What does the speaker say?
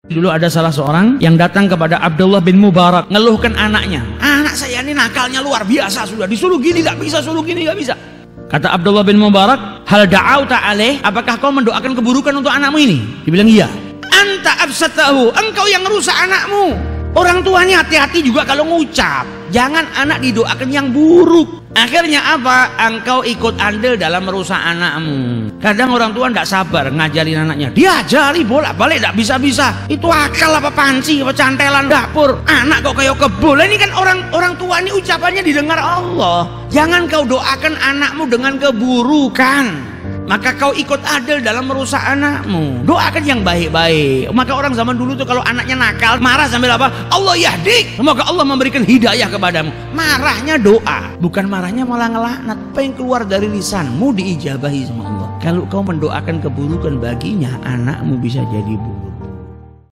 Dulu ada salah seorang yang datang kepada Abdullah bin Mubarak, ngeluhkan anaknya. Anak saya ini nakalnya luar biasa, sudah disuruh gini gak bisa, suruh gini gak bisa. Kata Abdullah bin Mubarak, hal da'auta alaih, apakah kau mendoakan keburukan untuk anakmu ini? Dibilang iya. Anta absatahu, engkau yang merusak anakmu. Orang tua ini hati-hati juga kalau ngucap, jangan anak didoakan yang buruk. Akhirnya apa? Engkau ikut andil dalam merusak anakmu. Kadang orang tua tidak sabar ngajarin anaknya, diajari bolak-balik tidak bisa-bisa. Itu akal apa panci apa cantelan dapur. Anak kok kayak kebul. Ini kan orang tua ini ucapannya didengar Allah. Jangan kau doakan anakmu dengan keburukan, maka kau ikut adil dalam merusak anakmu. Doakan yang baik-baik. Maka orang zaman dulu tuh kalau anaknya nakal, marah sambil apa? Allah yahdik, semoga Allah memberikan hidayah kepadamu. Marahnya doa, bukan marahnya malah ngelaknat. Apa yang keluar dari lisanmu diijabahi sama Allah. Kalau kau mendoakan keburukan baginya, anakmu bisa jadi buruk.